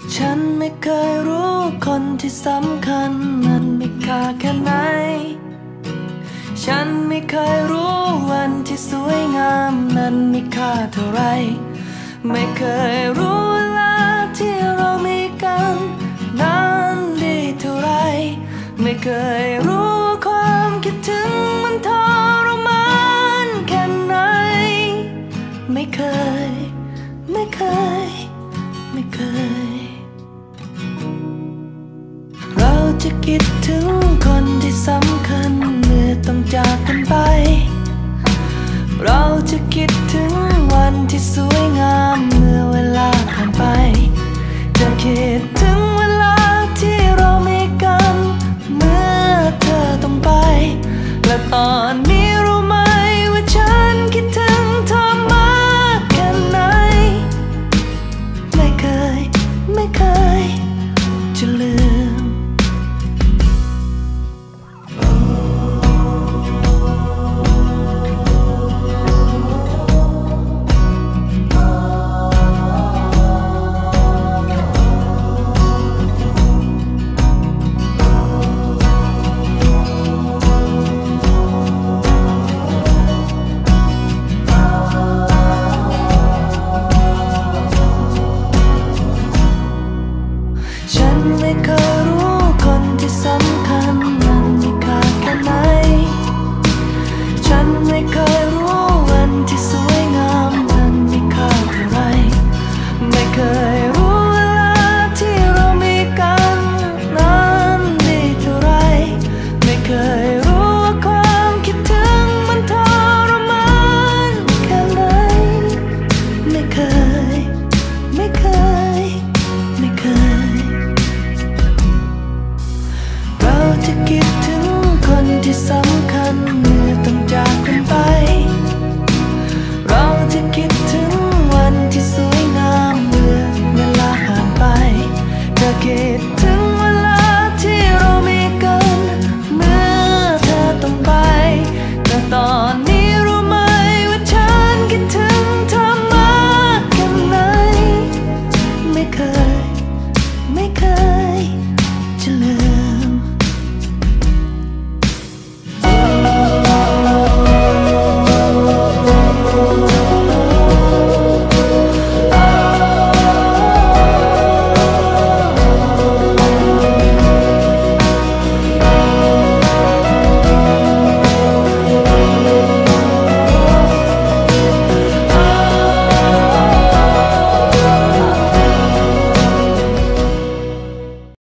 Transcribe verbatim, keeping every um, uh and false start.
ฉันไม่เคยรู้คนที่สำคัญมันมีค่าแค่ไหนฉันไม่เคยรู้วันที่สวยงามนั้นมีค่าเท่าไรไม่เคยรู้เวลาที่เรามีกันนั้นดีเท่าไรไม่เคยรู้ความคิดถึงมันทรมานแค่ไหนไม่เคยไม่เคยไม่เคยเราจะคิดถึงคนที่สำคัญเมื่อต้องจากกันไปเราจะคิดถึงวันที่สวยงามเมื่อเวลา